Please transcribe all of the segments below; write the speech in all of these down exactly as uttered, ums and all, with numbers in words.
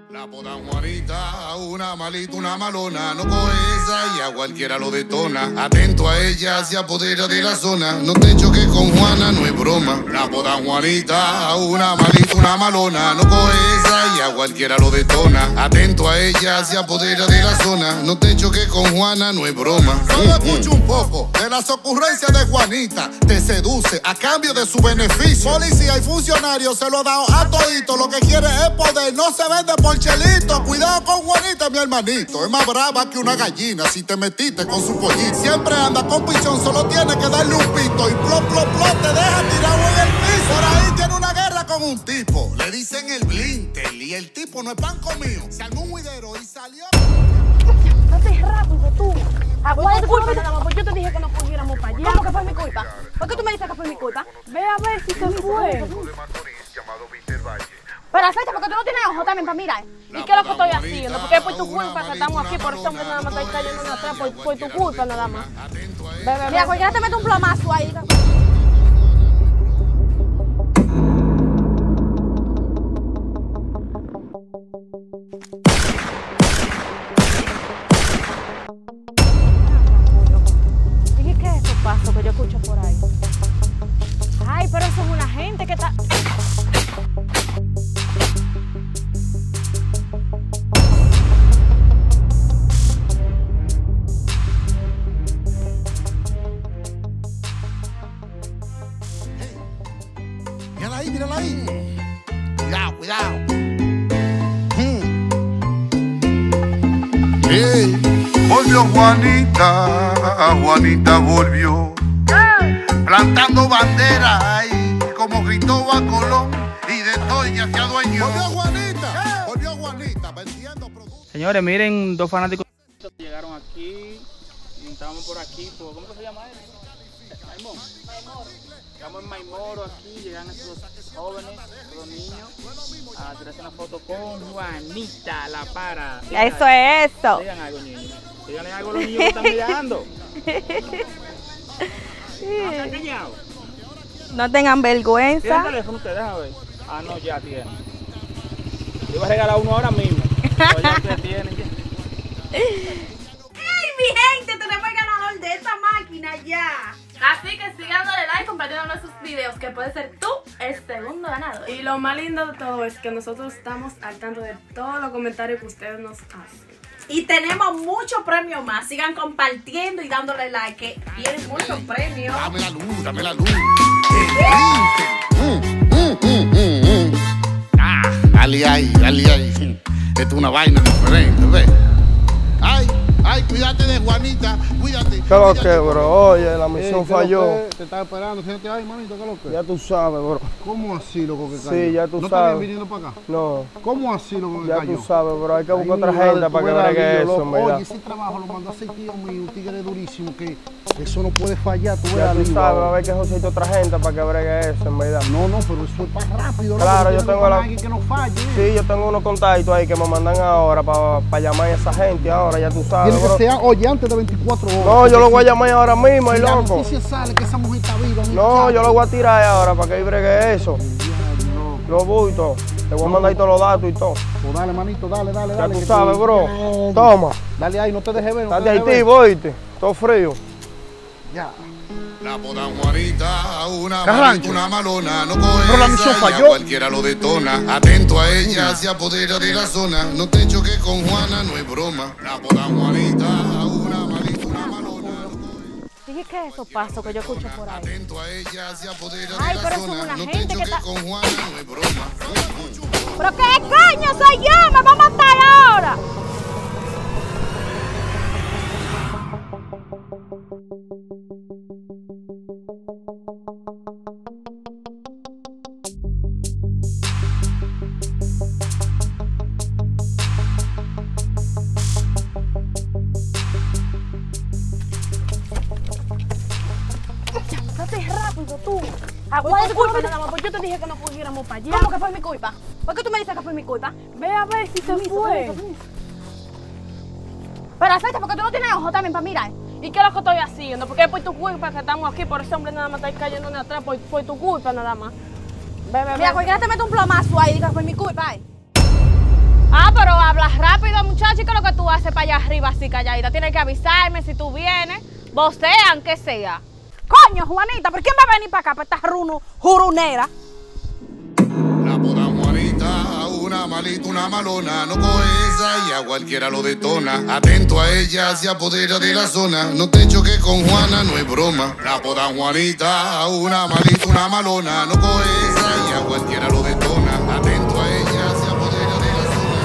La apodan Juanita, una malita, una malona. No coge esa y a cualquiera lo detona. Atento a ella, se apodera de la zona. No te choques con Juana, no es broma. La apodan Juanita, una malita, una malona. No coge esa y a cualquiera lo detona. Atento a ella, se apodera de la zona. No te choques con Juana, no es broma. Solo escucha un poco de las ocurrencias de Juanita. Te seduce a cambio de su beneficio. Policía y funcionarios se lo ha dado a todito. Lo que quiere es poder, no se vende por chelito. Cuidado con Juanita, mi hermanito. Es más brava que una gallina si te metiste con su pollito. Siempre anda con pichón, solo tiene que darle un pito. Y plop, plop, plop, te deja tirado en el piso. Por ahí tiene una guerra con un tipo. Le dicen el Blintel y el tipo no es pan comido. Se armó un huidero y salió. Date rápido, tú. Aguanta, culpa, nada más. Yo te dije que no cogiéramos para allá. ¿Cómo que fue mi culpa? ¿Por qué tú me dices que fue mi culpa? Ve a ver si se fue. Pero aceite, porque tú no tienes ojos también para mirar. ¿Y qué es lo que estoy haciendo? Porque es por tu culpa que estamos aquí, por eso hombre nada más está cayendo en atrás, por, por tu culpa nada más. Bebe, mira, cualquiera te mete un plomazo ahí. Dije, ¿qué es esos pasos que yo escucho por ahí? Ay, pero eso es una gente que está... Mírala ahí, mírala ahí. Cuidado, cuidado. Hey, volvió Juanita, Juanita volvió. Plantando bandera ahí, como Cristóbal Colón, y de todo ya se adueñó. Volvió Juanita, volvió Juanita, vendiendo productos. Señores, miren, dos fanáticos que llegaron aquí, y estábamos por aquí, por, ¿cómo que se llama él? Maimón. Estamos en Maimoro aquí, llegan estos jóvenes, estos niños, a tirarse una foto con Juanita, la para. Digan Eso algo. es eso. Digan algo, niños. Díganle algo a los niños que están mirando. ¿No están callados? No tengan ¿Tienen vergüenza. teléfono ustedes? Deja ver. Ah, no, ya tienen. Yo iba a regalar uno ahora mismo. Pero ya ustedes tienen ya. ¡Ey, mi gente! Tenemos el ganador de esta máquina ya. Así que sigan dándole like, compartiendo nuestros videos, que puede ser tú el segundo ganador. Y lo más lindo de todo es que nosotros estamos al tanto de todos los comentarios que ustedes nos hacen. Y tenemos muchos premios más. Sigan compartiendo y dándole like, que vienen muchos premios. Dame la luz, dame la luz. El Blintel. Mm, mm, mm, mm, mm. Ah, dale ahí, dale ahí. Esto es una vaina diferente, ¿ves? Ay, ay, cuídate de Juanita, cuídate. ¿Qué lo que, bro? Oye, la misión Eh, ¿qué falló. lo que? Te estaba esperando, fíjate, ay, manito, ¿qué lo que? Ya tú sabes, bro. ¿Cómo así, loco, que cayó? Sí, ya tú ¿No sabes. te viniendo para acá? No, ¿Cómo así, loco, que ya cayó? tú sabes, bro. Hay que buscar Ay, otra madre, gente tú para que verás, bregue Guillo, eso, loco. en verdad. Oye, ese trabajo lo mandó a hacer tío mío, un tigre durísimo, que eso no puede fallar, tú Ya verás, tú Guillo. sabes, va a haber que conseguir otra gente para que bregue eso, en verdad. No, no, pero eso es para rápido, loco, Claro, que yo tiene tengo que la- poner alguien que no falle. Sí, yo tengo unos contactos ahí que me mandan ahora para llamar a esa gente ahora, ya tú sabes, Tiene que bro. ser, oye, antes de veinticuatro horas. No, yo lo voy a porque llamar ahora mismo, si y la loco. noticia sale que esa mujer está viva, No, yo lo voy a tirar ahora para que bregue eso. No. Los bultos. Te voy a mandar ahí todos los datos y todo. Pues dale, manito, dale, dale, Ya dale. tú que sabes, te- bro. Ya. Toma. Dale ahí, no te dejes ver. No Estás te de dejes ver. Haití, oíste. Todo frío. Ya. La apodan Juanita, una Carrancho. malita, una malona. No coge Pero la esa misión y a falló. cualquiera lo detona. Atento a ella, se apodera de la zona. No te choques con Juana, no es broma. La apodan Juanita, una malita, una malona. Dije, ¿qué es esos pasos que yo escucho por ahí? Atento a ella, se apodera de Ay, la pero eso es zona. una No te gente que choques está- con Juana, no es broma. ¿Pero qué coño soy yo? ¡Me va a matar ahora! Date rápido, tú. Aguanta, culpa, nada más, porque yo te dije que no cogiéramos para allá. ¿Cómo que fue mi culpa? ¿Por qué tú me dices que fue mi culpa? Ve a ver si se fue. Pero aceite, porque tú no tienes ojos también para mirar. ¿Y qué es lo que estoy haciendo? Porque es por tu culpa que estamos aquí, por ese hombre nada más está cayendo de atrás, por, por tu culpa nada más. Ve, ve, Mira, ve. cualquiera te mete un plomazo ahí, diga, fue mi culpa. Ay. Ah, pero hablas rápido, muchacho, ¿y qué es lo que tú haces para allá arriba así calladita? Tienes que avisarme si tú vienes, vocean que sea. Coño, Juanita, ¿por quién va a venir para acá, para esta runo, jurunera? La apodan Juanita, una malita, una malona. No coge esa y a cualquiera lo detona. Atento a ella, se apodera de la zona. No te choques con Juana, no es broma. La apodan Juanita, una malita, una malona. No coge esa y a cualquiera lo detona. Atento a ella, se apodera de la zona.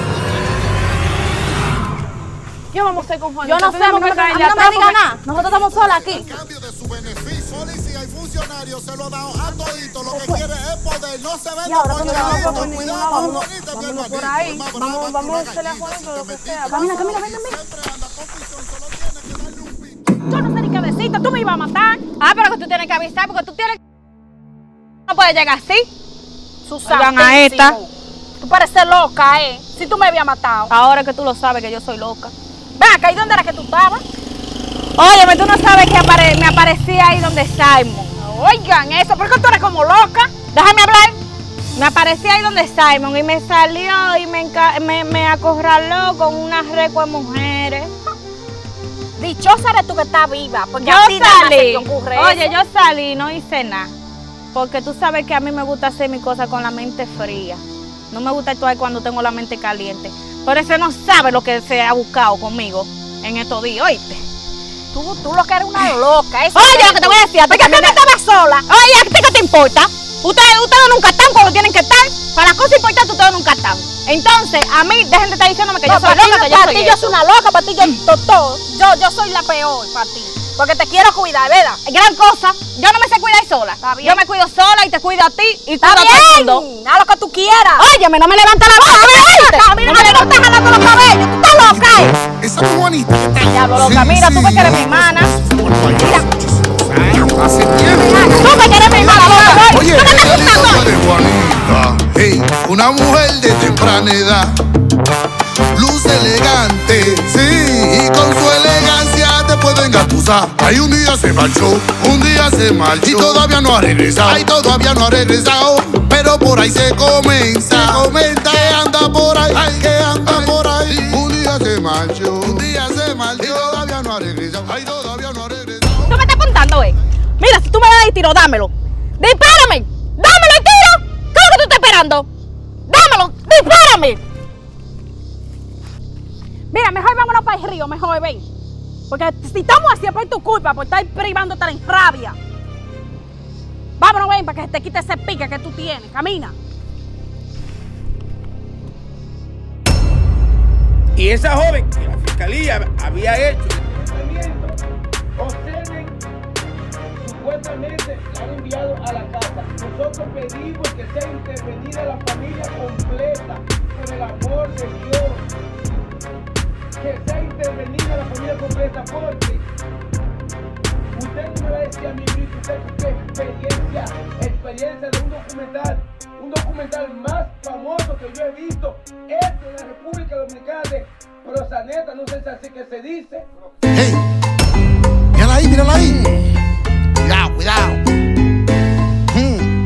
¿Qué vamos a hacer con Juanita? Yo no sé, Tenemos no, que no, caerle a mí no me atrás diga porque- nada. Nosotros estamos solas aquí. A cambio de su beneficio, policía y funcionarios se lo ha dado a todito. Lo que quiere es poder, no se vende Y ahora, por ¿cómo le vamos a chavito. poner Cuidado, vámonos, bonita, mi vámonos por hermanito. ahí. Más Vamos, brava vamos que a una hacerle a gallina, Juanito lo que siempre sea. Camina, camina, ven, ven, ven. Siempre anda con prisión, solo tiene que darle un pito. Yo no sé ni qué decirte, tú me ibas a matar. Ah, pero que tú tienes que avisar porque tú tienes... No puedes llegar así. Susana, Oigan a esta. tú pareces loca, ¿eh? Si tú me habías matado. Ahora que tú lo sabes que yo soy loca. Ven acá, ¿y dónde era que tú estabas? Óyeme, tú no sabes que apare- me aparecí ahí donde Simon. Oigan eso, ¿por qué tú eres como loca? Déjame hablar. Me aparecí ahí donde Simon y me salió y me, enca- me, me acorraló con una recua de mujeres. Dichosa eres tú que estás viva, porque Yo a ti nada más se salí. te ocurre Oye, eso. yo salí y no hice nada. Porque tú sabes que a mí me gusta hacer mis cosas con la mente fría. No me gusta actuar cuando tengo la mente caliente. Pero ese no sabe lo que se ha buscado conmigo en estos días, ¿oíste? Tú, tú lo que eres una loca. Eso Oye, eres lo que te tú. voy a decir, a ti Porque que a mí me me estaba sola. Oye, ¿a ti qué te importa? Ustedes, ustedes nunca están cuando tienen que estar. Para las cosas importantes ustedes nunca están. Entonces, a mí, dejen de estar diciéndome que No, yo soy para ti, loca, que yo para soy ti yo esto. soy una loca, para ti yo todo. Yo, yo soy la peor para ti. Porque te quiero cuidar, ¿verdad? Gran cosa, yo no me sé cuidar sola. Está bien. Yo me cuido sola y te cuido a ti y Está cuido a todo el mundo. bien, haz lo que tú quieras. Óyeme, no me levanta la voz, ¿oíste? A mí no me estás jalando los cabellos, tú estás loca, ¿eh? Esa es Juanita que está. Diablo, loca, mira, tú me quieres mi hermana. Mira. Hace tiempo. Tú me quieres mi hermana, loca. Oye, ¿Tú me estás esa es la gustando? historia de Juanita. Hey, una mujer de temprana edad. Luz elegante, sí, y con su elegancia te pueden engatusar. Ay, un día se marchó, un día se marchó y todavía no ha regresado. Ay, todavía no ha regresado, pero por ahí se comenta, se comenta que anda por ahí, ay, que anda por ahí. Un día se marchó, un día se marchó y todavía no ha regresado. Ay, todavía no ha regresado. ¿Tú me estás contando, eh? Mira, si tú me das el tiro, dámelo. ¡Dispárame! ¡Dámelo el tiro! ¿Qué es lo que tú estás esperando? ¡Dámelo! ¡Dispárame! Mira, mejor vámonos para el río, mejor ven. Porque si estamos así es por tu culpa, por estar privando estar en rabia. Vámonos, ven, para que se te quite ese pique que tú tienes. Camina. Y esa joven que la fiscalía había hecho observen, supuestamente la han enviado a la casa. Nosotros pedimos que sea intervenida la familia completa, por el amor de Dios. Que sea intervenida la familia completa, porque usted no me va a decir a mí, usted qué experiencia, experiencia de un documental, un documental más famoso que yo he visto, este en la República Dominicana de Prosaneta, no sé si así que se dice. Hey, mírala ahí, mírala ahí. Cuidado, cuidado. Hmm.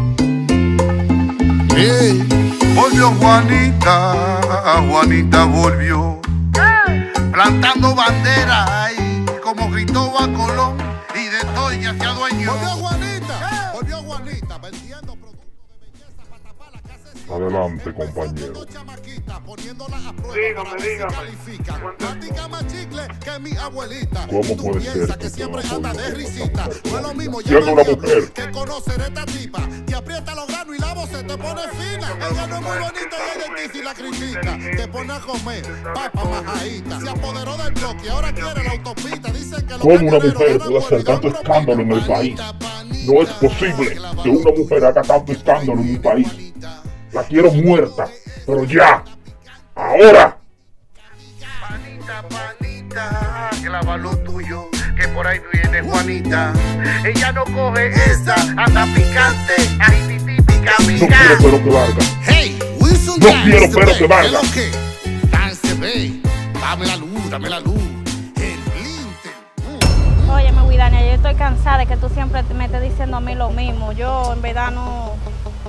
Hey, volvió Juanita, Juanita volvió, plantando bandera ahí, como Cristóbal Colón, y de todo ya se adueñó. Volvió Juanita, volvió Juanita, vendiendo productos de belleza para tapar la casa. Adelante, compañero. Dígame, dígame. Platica más chicle que mi abuelita. ¿Cómo Y tú puede piensas ser que que siempre usted no anda de apoye a esta risita. mujer No es lo mismo Siendo llama una al diablo mujer. que conocer esta tipa. Te aprieta los granos y la voz se te pone fina. Ella no es muy bonita y ella en ti si la critica. Te pone a comer papa majadita. Se apoderó del bloque y ahora quiere la autopista. Dicen que los ¿Cómo una camioneros mujer ganan puede hacer por tanto vida escándalo en el país? No es posible que una mujer haga tanto escándalo en un país. La quiero muerta, pero ya, ahora. Panita, panita, clava lo tuyo, que por ahí viene Juanita. Ella no coge esa, anda picante, ay, titi, pica, No pica. quiero pero que valga. Hey, Wilson No Dance, quiero, pero ve, que valga. ¿qué es lo que? Dance, ve. Dame la luz, dame la luz. El Linter. Óyeme, Widania, yo estoy cansada de que tú siempre me estés diciendo a mí lo mismo. Yo, en verdad, no...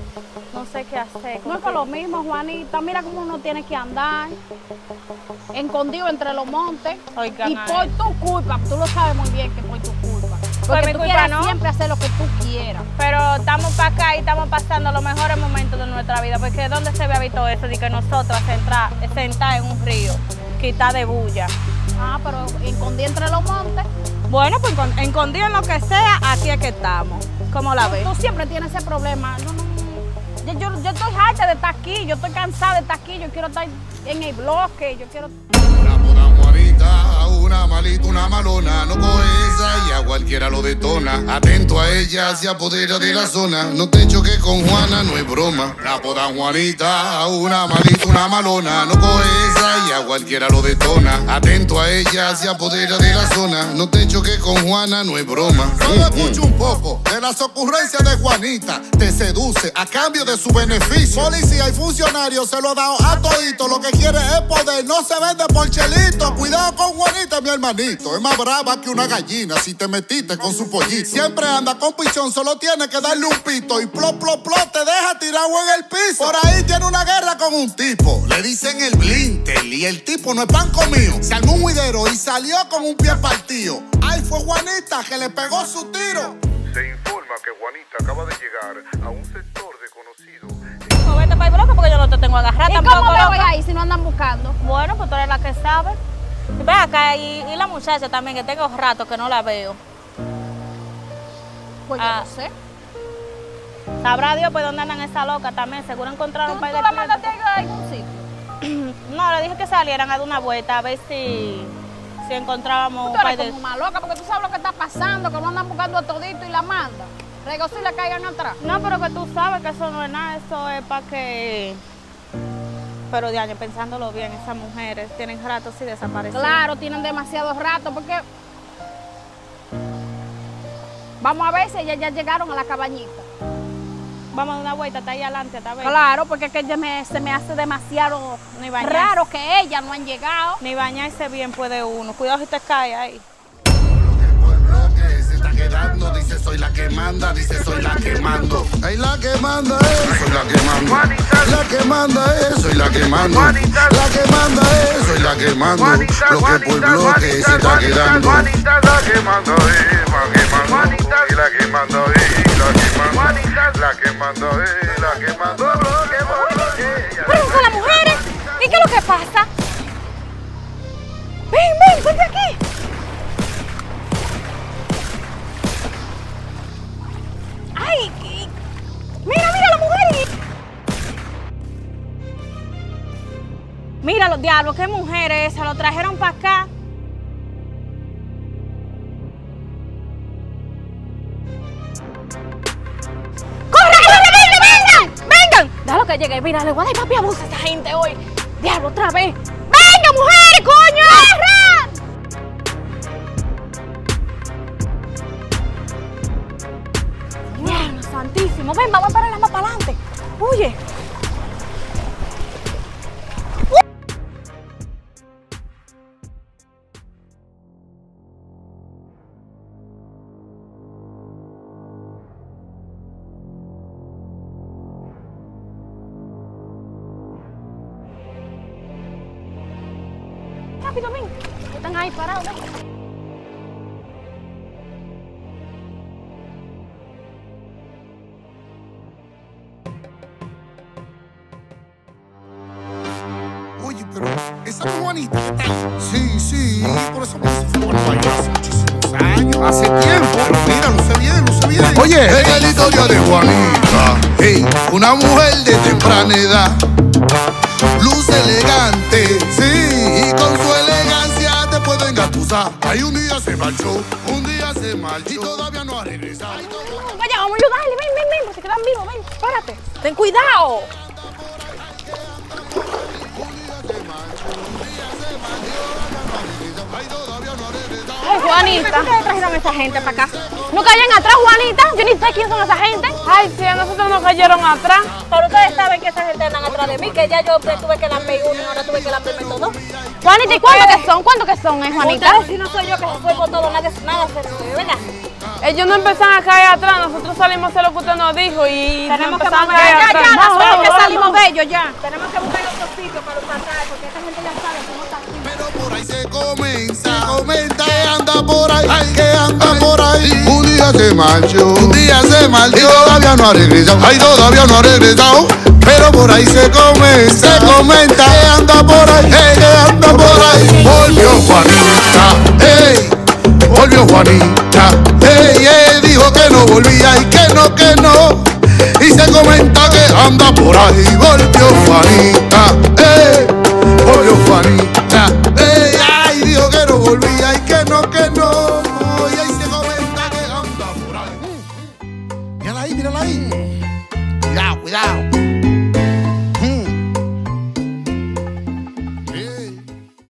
No sé qué hacer. No es por lo mismo, Juanita. Mira cómo uno tiene que andar escondido entre los montes. Oigan, y por tu culpa, tú lo sabes muy bien que por tu culpa. Porque mi tú culpa, quieres ¿no? siempre hacer lo que tú quieras. Pero estamos para acá y estamos pasando los mejores momentos de nuestra vida. Porque ¿dónde se había visto eso de que nosotros sentar, sentar en un río, quitar de bulla? Ah, pero escondí entre los montes. Bueno, pues escondido en lo que sea, aquí es que estamos. ¿Cómo la ves? Tú siempre tienes ese problema. No, no, yo, yo, yo estoy harta de estar aquí, yo estoy cansada de estar aquí, yo quiero estar en el bloque, yo quiero... La apodan Juanita, una malita, una malona, no coge esa y a cualquiera lo detona. Atento a ella, se apodera de la zona, no te choques con Juana, no es broma. La apodan Juanita, una malita, una malona, no coge esa y a cualquiera lo detona. Atento a ella, se apodera de la zona, no te choques con Juana, no es broma. Solo escucha un poco de las ocurrencias de Juanita. Te seduce a cambio de su beneficio. Policía y funcionarios se lo ha dado a todito. Lo que quiere es poder, no se vende por chelito. Cuidado con Juanita, mi hermanito. Es más brava que una gallina si te metiste con su pollito. Siempre anda con pichón, solo tiene que darle un pito. Y plop, plop, plop, te deja tirado en el piso. Por ahí tiene una guerra con un tipo. Le dicen el Blintel y el tipo no es pan comido. Se armó un juidero y salió con un pie partido. Ahí fue Juanita que le pegó su tiro. Se informa que Juanita acaba de llegar a un sector desconocido. No, vete para el bloque porque yo no te tengo agarrada ¿Y tampoco. cómo me voy loca. ahí si no andan buscando? Bueno, pues tú eres la que sabe. Y ven acá, y, y la muchacha también, que tengo rato que no la veo. Pues Ah. yo no sé. Sabrá Dios pues dónde andan esa loca también. Seguro encontraron ¿Tú, un par tú de la piezas. mandaste a algún sitio? No, le dije que salieran a dar una vuelta a ver si, si encontrábamos Tú un par eres de... como una loca porque tú sabes lo que está pasando, que no andan buscando a todito y la mandan. Regos y le caigan atrás. No, pero que tú sabes que eso no es nada, eso es para que... Pero de año, pensándolo bien, esas mujeres tienen rato así desaparecidas. Claro, tienen demasiado rato porque... Vamos a ver si ellas ya llegaron a la cabañita. Vamos a dar una vuelta, está ahí adelante, está bien. Claro, porque es que ya me- se me hace demasiado Ni bañarse. raro que ellas no han llegado. Ni bañarse bien puede uno. Cuidado si te cae ahí. Por bloque se está quedando, dice soy la que manda, dice soy la que mando. Ay, la que manda es, soy la que mando. La que manda es, soy la que mando. La que manda es, soy la que mando. Lo que por bloque se está quedando. Juanita, la que manda es, la que manda. Y la que manda es, la que manda. La que manda es, la que manda. Bloque por bloque. ¡Pero son las mujeres! ¿Y qué es lo que pasa? ¡Ven, ven, ponte aquí! ¡Ay! y- ¡Mira, mira las mujeres! Mira los diablos, qué mujeres, se lo trajeron para acá. ¡Corre, corre, vengan, vengan! ¡Vengan! Déjalo que llegue, mira, le voy a dar papi abuso a esta gente hoy. Diablo, otra vez. ¡Venga, mujeres, coño! Diablo, santísimo. Ven, vamos a pararla más para adelante. Huye. Rápido, ven. Están ahí parados, ven. Oye, pero esa es Juanita que está ahí. Sí, sí, por eso me hizo favor para hace muchísimos años. Hace tiempo. Pero mira, luce bien, luce bien. Oye, en la historia de Juanita, hey, una mujer de temprana edad, luce elegante, sí, y con su elegancia te puedo engatusar. Ahí un día se marchó, un día se marchó y todavía no ha regresado. Vaya, vamos a ayudarle, ven, ven, ven, porque se quedan vivos, ven, espérate. Ten cuidado. Ay, Juanita. ¿Por qué trajeron a esa gente para acá? No caigan atrás, Juanita. Yo ni sé quién son esa gente. Ay, sí, a nosotros nos cayeron atrás. Pero ustedes saben que esa gente andan atrás de mí, que ya yo tuve que darme uno y ahora tuve que darme todo. Juanita, ¿y cuánto que son? ¿Cuánto que son, eh, Juanita? Ustedes, si no soy yo que se fue por todo, nadie, nada se fue, ¿verdad? Ellos no empezaron a caer atrás, nosotros salimos a hacer lo que usted nos dijo y tenemos que empezaron a buscar, caer ya, atrás. ya, No, nosotros no, que no, salimos no. de ellos ya. Tenemos que buscar otro sitio para pasar, porque esta gente ya sabe cómo está aquí. Pero por ahí se comienza, comenta que anda por ahí, ay, que anda por ahí. Un día se marchó, un día se marchó, y todavía no ha regresado, ay, todavía no ha regresado. Pero por ahí se comienza, se comenta que anda por ahí, hey, que anda por ahí. Volvió Juanita, hey, volvió Juanita, hey, hey, dijo que no volvía y que no, que no. Y se comenta que anda por ahí, volvió Juanita, hey, volvió Juanita, hey, ay, dijo que no volvía y que no, que no. Y ahí se comenta que anda por ahí. Mírala ahí, mírala ahí. Cuidado, cuidado.